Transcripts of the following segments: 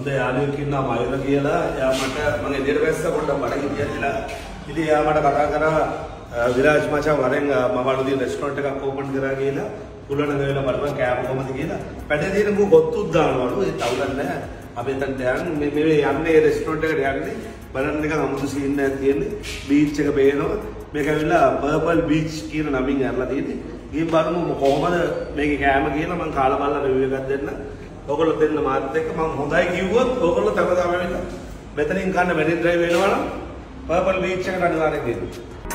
හොඳ යාළුවෙක් ඉන්නවා මයුර කියලා. එයා මට මම එළියට බැස්සා පොඩ්ඩක් බඩගිනි කියලා. ඉතින් එයා මට කතා කරා විරාජ් මචං වරෙන් මම අලුතින් රෙස්ටොරන්ට් එකක් ඕපන් කරා කියලා. පුළන වෙලා බලපන් කෑම කොහමද කියලා. පැටේ තියෙන මු ගොත්තුත් දානවලු. ඒ තවුලක් නැහැ. අපි එතනට යන්නේ මේ යන්නේ රෙස්ටොරන්ට් එකට යන්නේ. බලන්න නිකන් අමුතු සීන් එකක් තියෙන්නේ. බීච් එක පේනවා. මේක ඇවිල්ලා පර්පල් බීච් කියන නමින් අරලා තියෙන්නේ. ගිහින් බලමු කොහොමද මේකේ කෑම කියලා මම කාලා බලලා රිවිව් එකක් දෙන්න. ඔයගොල්ලෝ දෙන්න මාත් එක්ක මම හොඳයි කිව්වොත් ඔයගොල්ලෝ තම තම වෙන්න. මෙතනින් ගන්න මෙරින් ඩ්‍රයිව් වෙනවා නම් පර්පල් බීච් එකට අනිවාර්යෙන් දෙන්න.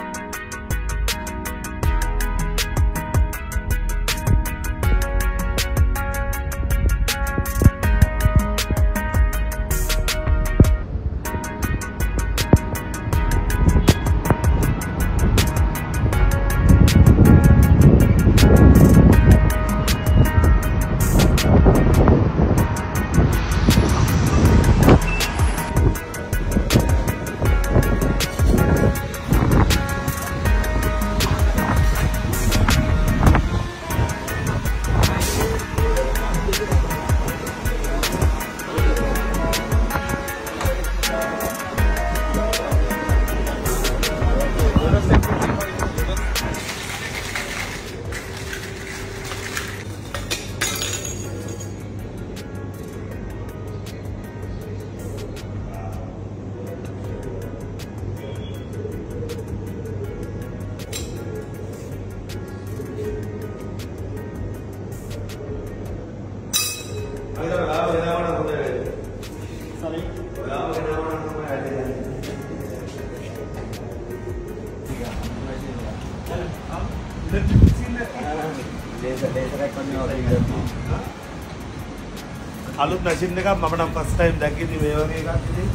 අලුත් මැෂින් එකක් මම නම් ෆස්ට් ටයිම් දැක්කේ මේ වගේ එකක් ඉතින්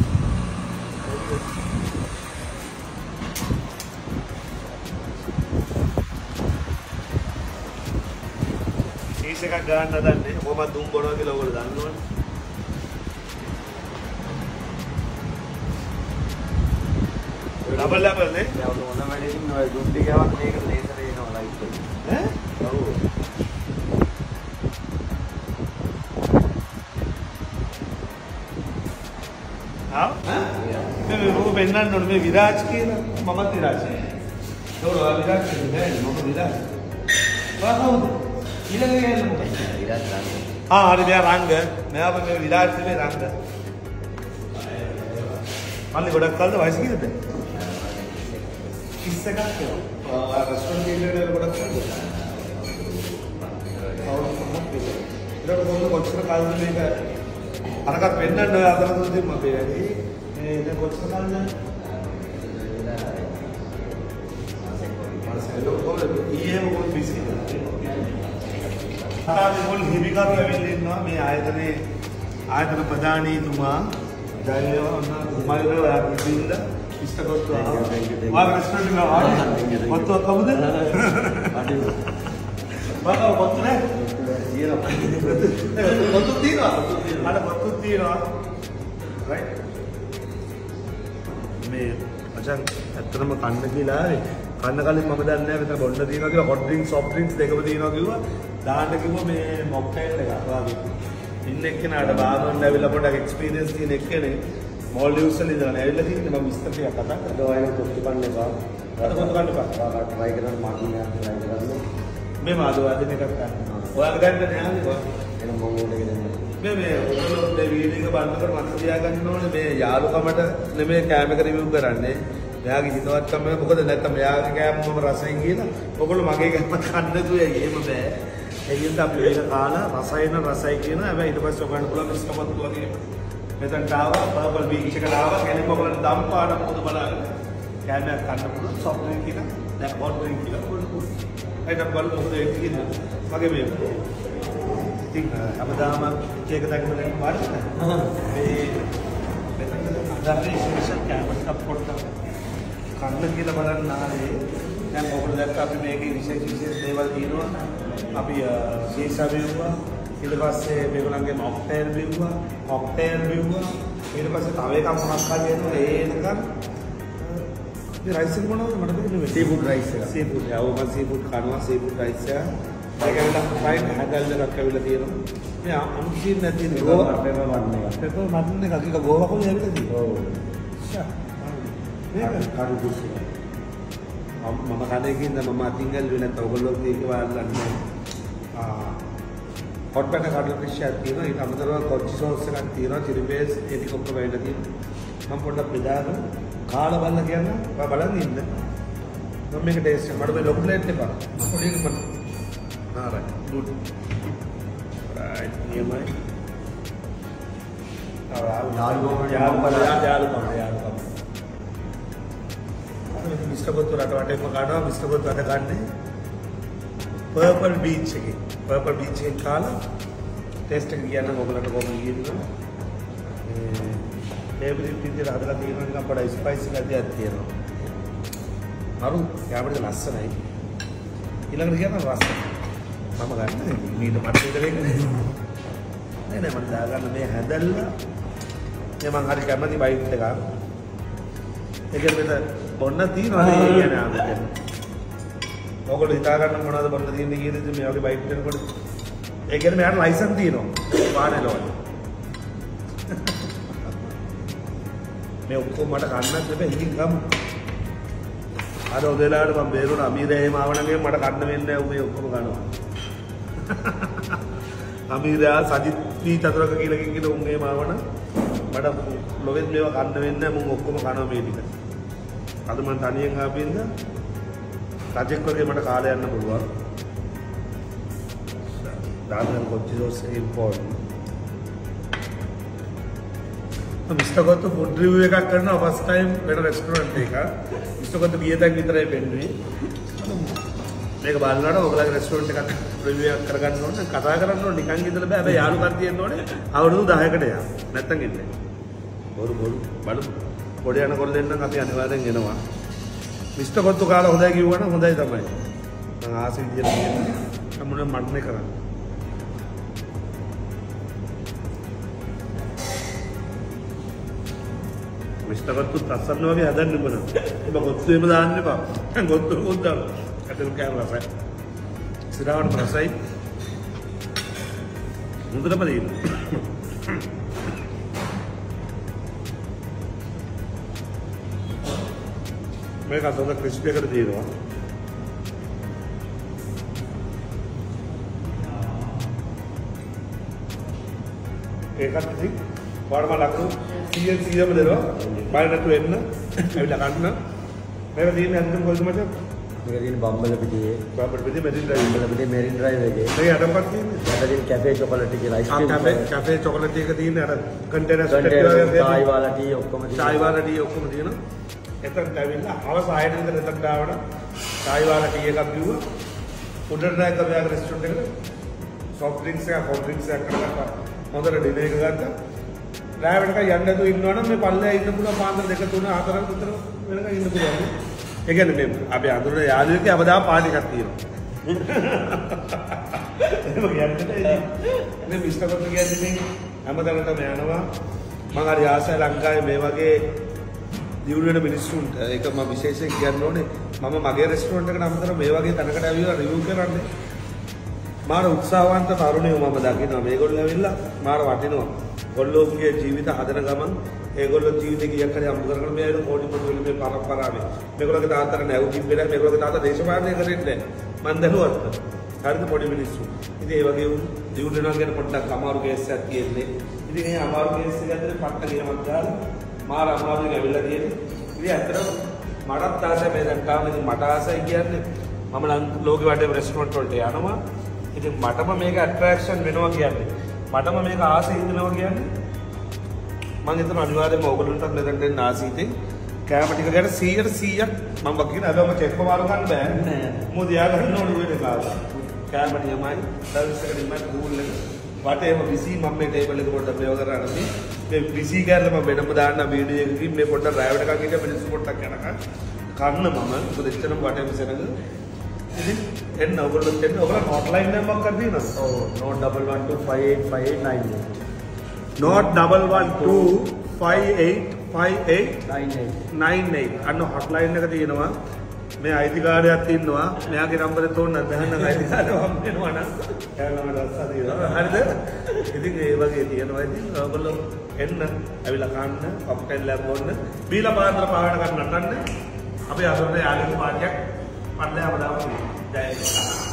සීස් එකක් ගන්න හදන්නේ කොහොමද දුම් බොනවා කියලා ඔයගොල්ලෝ දන්නවනේ ඩබල් ලැබල් නේ දැන් මොන වැඩේකින් ඔය දුම් ටිකවක් මේකට ලේසර් එනවා ලයිට් එක ඈ ඔව් පෙන්වන්න ඕනේ මේ විරාජ් කියලා මමත් විරාජ්. ඒකෝ විරාජ් කියන්නේ මම විරාජ්. කොහොමද? ඊළඟ ගෑනු මොකක්ද? විරාජ් රංග. හරි මෙයා රංග. මෙයා මේ විරාජ් නෙමෙයි රංග. මල්ලි ගොඩක් කල්ද වයස කීයද? 21ක් කියලා. රෙස්ටොරන්ට් එකේ ගොඩක් කල්ද? ඒක කොච්චර කල්ද මේක අරකට පෙන්වන්න ඔය අතරතුරදී මම බේරේ. දැන් කොච්චර කල්ද? ඊයේ මොකද බිසි තාම මොල් හිමිකරු ඇවිල්ලා ඉන්නවා මේ ආයතන ප්‍රධානීතුමා ජයවර්ධන කුමාරව ආපින්ද ඉස්තකොත් ආ රෙස්ටොරන්ට් එක ආවා කොත්තු කවුද? බාබා කොත්තු නේ? කොත්තු තියනවා අර කොත්තු තියනවා රයිට් මේ මචං ඇත්තටම කන්න කියලා හරි කන්න කලින් මම දන්නේ නැහැ මෙතන බොන්න තියෙනවා කියලා හොට් ඩ්‍රින්ක්ස් සොෆ්ට් ඩ්‍රින්ක්ස් දෙකම තියෙනවා කිව්වා දාන්න කිව්වා මේ මොක්ටේල් එකක් වාගේ ඉන්න එක්කෙනාට බාරෙන් ඇවිල්ලා පොඩක් එක්ස්පීරියන්ස් තියෙන එක්කෙනේ මෝල්ඩිව්ස් වල ඉඳලා ඇවිල්ලා තියෙන්නේ මම විස්තර ටිකක් කතා කරලා ඔයලා කොත්තු කන්න එපා අර කොත්තු කන්න එපා try කරන්න මාර්කින් එකක් try කරන්න මේ මාදවාදින එකක් ගන්න ඔයාලා ගන්න නෑනේ එන මම ඕනේ කියන්නේ මේ ඔයගොල්ලෝ මේ වීඩියෝ එක බලනකොට මතක තියාගන්න ඕනේ මේ යාළුකමට නෙමෙයි කෑම එක රිවිව් කරන්නේ. මෙයාගේ හිතවත්කම මොකද නැත්නම් මෙයාගේ කෑම මම රසයෙන් කියලා. ඔයගොල්ලෝ මගේ කෑම කන්න දුවේ එහෙම බෑ. ඒ කියන්නේ අපි මේක කාලා රසයි කියන හැබැයි ඊට පස්සේ ඔයගොල්ලෝ පුළුවන් ඉස්කමත් වගේ මෙතනට ආවා පර්පල් බීච් එකට ආවා කෙනෙක් ඔයගොල්ලෝ දම් පාන මොකද බලන්න. කෑමක් කන්න පුළුවන් සොෆ්ට් ඩ්‍රින්ක් කියලා දැන් හොට් ඩ්‍රින්ක් කියලා පුළුවන්. ඒකට බලමු මොකද ඒක කියන්නේ. මගේ මේ ඉතින් අපදාම කේක දක්වන්න පාඩම මේ මෙතන අදාළේ විශේෂ කැමරා සපෝට් කන්න කියලා බලන්න ආවේ දැන් ඔයගොල්ලෝ දැක්ක අපි මේකේ විශේෂ දේවල් තියෙනවා අපි සීසා බිව්වා ඊට පස්සේ මේගොල්ලන්ගේ මොක්ටේල් බිව්වා ඊට පස්සේ තව එකක් මොකක් හරි එනවා ඒකම මේ රයිස් එක මොනවද මට දෙන්නේ සීෆුඩ් රයිස් එක සීෆුඩ් මම සීෆුඩ් කනවා සීෆුඩ් රයිස් එක ඒක ඇවිල්ලා ෆයින් හැදල් එකක් ඇවිල්ලා තියෙනවා. මේ අම්සීන් නැති ගෝව පෙපර් මටන් එකක් ගෝව කොහොමද ඇවිල්ලා තියෙන්නේ? ඔව්. මේක කරු කුස්සිය. මම කණේකින්ද මම අතින් ගල්ුවේ නැත්නම් ඔයගොල්ලෝ මේක වාල්ලන්නේ. හොට් පැන කඩලා ෆිෂ් එකක් තියෙනවා. ඊට අමතරව කොච්චි සෝස් එකක් තියෙනවා. චිලි පේස්ට් ඒ ටික ඔක්කොම වෙන්න තියෙනවා. මම පොඩ්ඩක් බෙදාගෙන කාලා බලලා කියන්න. ඔයා බලන් ඉන්න. මම මේක ටේස්ට් කරනවා. මට මේ ලොකු ප්ලේට් එක බලන්න. පොඩි එක මම. right good. right නියමයි. යාළුකම. මිස්ටර් ගොත්තු රට වටේම කනවා. මිස්ටර් ගොත්තු අද ගන්නේ පර්පල් බීච් එකේ. පර්පල් බීච් එකේ කාලා ටෙස්ට් එක කියන්න ඔයගලන්ට කොහොමද කියන්නේ? ෆේවරිට් විදිහට හදලා තියෙනවා නිකන් පොඩ ස්පයිසි ගතියක් තියෙනවා. හරු කැමරේ ලස්සනයි. ඊළඟට කියන්න රස. මම ගන්න මීට මට විතරේ නෑ මම දාගන්න මේ හැදල්ලා මේ මං හරි කැමති බයිට් එකක්. ඒකෙන් මෙතන බොන්න තියනවා නේ කියන්නේ ආමෙන්. ඔයගොල්ලෝ හිතා ගන්න මොනවද බොන්න තියෙන්නේ කියන දේ මේ වගේ බයිට් කරනකොට ඒ කියන්නේ මෙයාට ලයිසන් තියෙනවා වාහනේ ලෝල්. මේ ඔක්කොම මට කන්නත් බෑ ඉතින් ගමු. අර ඔදලාට මම බේරුණා අමීරේ එහෙම ආවනම් මට කන්න වෙන්නේ නැහැ උඹේ ඔක්කොම ගන්නවා. අමීරා සජිත් පී චතුරක කියලා කියන උන්ගේ මාවන මට ලොවෙත් මේවා කන්න වෙන්නේ නැහැ මුන් ඔක්කොම කනවා මේ ටික. අද මම තනියෙන් ආපින්ද රජෙක් වගේ මට කාලය යන්න පුළුවන්. දාන්න කොච්චි dose important. Mister Goththu food review එකක් කරනවා ෆස්ට් ටයිම් වෙන රෙස්ටොරන්ට් එකක. මිස්ටර් ගොත්තු ගිය තැන් විතරයි පෙන්නුවේ. මේක බලනකොට ඔයගොල්ලෝගේ රෙස්ටොරන්ට් එකක් රිවිව් එකක් කරගන්න ඕනේ. කතා කරන්න ඕනේ නිකන් ඉඳලා බෑ. හැබැයි යාළුකම් තියෙන්න ඕනේ. අවුරුදු 10කට යා. නැත්තම් ඉන්නේ. බොරු බලමු. පොඩි යන කොල්ලෙන් නම් අපි අනිවාර්යෙන් එනවා. මිස්ටර් ගොත්තු කාලා හොඳයි කිව්වනම් හොඳයි තමයි. මම ආසෙ විදියට කියන්නේ. අමුණ මඩනේ කරන්නේ. මිස්ටර් ගොත්තු තස්සන්න වගේ හදන්න බන. ඒක ගොත්තු එහෙම දාන්න එපා. ගොත්තු උද්දා. අතන කැමරා රසයි. සිරාවට රසයි. මුදලම දෙන්න. මේක අතන ක්‍රිස්පි එකට දෙනවා. ඒකත් ඉතින් වර්ම ලකුණු 100ම දෙනවා. බය නැතුව එන්න. ඇවිල්ලා ගන්න. මේක තියෙන්නේ අන්තිම කොල්ද මචං? මේක තියෙන්නේ බම්බල පිටියේ. බම්බල පිටියේ මෙරින් ඩ්‍රයිව්. බම්බල පිටියේ මෙරින් ඩ්‍රයිව් එකේ. මේ අරපත් තියෙන්නේ. යට තියෙන කැෆේ චොකලට් එකේ අයිස්ක්‍රීම්. කැෆේ චොකලට් එක තියෙන්නේ අර කන්ටේනර් ටායි වාලා ටී ඔක්කොම තියෙනවා. ටායි වාලා ටී ඔක්කොම තියෙනවා. එතනට ඇවිල්ලා හවස 6ට විතර එතනට ආවම ටායි වාලා ටී එකක් බිව්වා. උඩට නැග කවියාගේ රෙස්ටොරන්ට් එකට සොෆ්ට් ඩ්‍රින්ක්ස් එකක් හොට් ඩ්‍රින්ක්ස් එකක් කරලා හොඳට ඩිනර් එක ගත්තා. රාවෙට යන්න නැතුව ඉන්නවනම් මේ පල්ලෙහා ඉන්න පුළුවන් පාන්දර 2 3 4 විතර වෙනකන් ඉන්න පුළුවන්. ඒ කියන්නේ මේ අපි අඳුරන යාළුවෙක් අවදා පාටි එකක් තියෙනවා. ඒක කියන්නේ මේ මිස්ටර් ගොත්තු කියන්නේ හැමදාමටම යනවා. මම හරි ආසයි ලංකාවේ මේ වගේ දියුණු වෙන මිනිස්සුන්ට ඒක මම විශේෂයෙන් කියන්න ඕනේ. මම මගේ රෙස්ටොරන්ට් එකට අමතරව මේ වගේ තැනකට ඇවිල්ලා රිවිව් කරන්නේ. මාර උත්සාහවන්ත තරුණයෝ මම දකිනවා. මේගොල්ලෝ ඇවිල්ලා මාර වටිනවා. ගොල්ලෝගේ ජීවිත හදන ගමන් ඒගොල්ලෝ ජීවිතේ කීයක් හරි අමුතු කරගෙන මේ ඇවිල්ලා කෝටි පොඩි වෙන මේ පරම්පරාවේ මේගොල්ලෝගේ තාත්තට නැව් තිබ්බේ නැහැ. මේගොල්ලෝගේ තාත්තා දේශපාලනය කරෙන්නේ නැහැ. මන් දහුවත්. හරිද පොඩි මිනිස්සු. ඉතින් ඒ වගේ ජීවිත වෙනවා කියන පොඩ්ඩක් අමාරු කේස් එකක් තියෙන්නේ. ඉතින් මේ අමාරු කේස් එක ඇතුලේ පට්ට ගියමක් දාලා මාර අමාරුවෙන් ඇවිල්ලා තියෙන්නේ. ඉතින් ඇත්තටම මටත් ආසයි මේ දැන් තාම ඉතින් මට ආසයි කියන්නේ මම ලෝකෙ වටේ රෙස්ටොරන්ට් වලට යනවා. ඉතින් මටම මේක ඇට්‍රැක්ෂන් වෙනවා කියන්නේ. මටම මේක ආසයි හිතනවා කියන්නේ මම හිතන අනිවාර්යයෙන්ම ඕගොල්ලන්ටත් මෙතනට එන්න ආසීතේ කැම ටික ගැන 100% මම වකින අදම චෙක් මාරු ගන්න බෑ නෑ මොකද යා ගන්න ඕනේ වෙන කාලා කැම නියමයි සර්විස් එකට ඉන්න කූල් එක වටේම බිසි මම මේ ටේබල් එක පොඩ්ඩක් මේව කරන්නේ මේ බිසි කරලා මම වෙනම දාන්න වීඩියෝ එකකින් මේ පොඩ්ඩක් රායවට එකක් ඉන්න මිනිස්සු පොඩ්ඩක් යනකම් කන්න මම මොකද එච්චරම වටේම සෙනඟ ඉතින් එන්න ඔයගොල්ලෝ දෙන්න ඔයගොල්ලෝ හොට්ලයින් නම්බර් එකක් තියෙනවද ඔව් 011258589 අන්න හොට්ලයින් එක තියෙනවා මේ අයිතිකාරයක් ඉන්නවා. මෙයාගේ නම්බරේ තෝරන්න බැලන්න අයිතිකාරව හම් වෙනවා නම් එයාලම රස්සා දෙනවා. හරිද? ඉතින් ඒ වගේ තියෙනවා. ඉතින් ඔයගොල්ලෝ එන්න ඇවිල්ලා කන්න, කොක්ටේල් එකක් බොන්න, බීලා පාත්‍ර පාවඩ ගන්න නටන්න. අපි අසරණ යාළුවෝ පාටියක් පල්ලෙහාම දාමු. ජය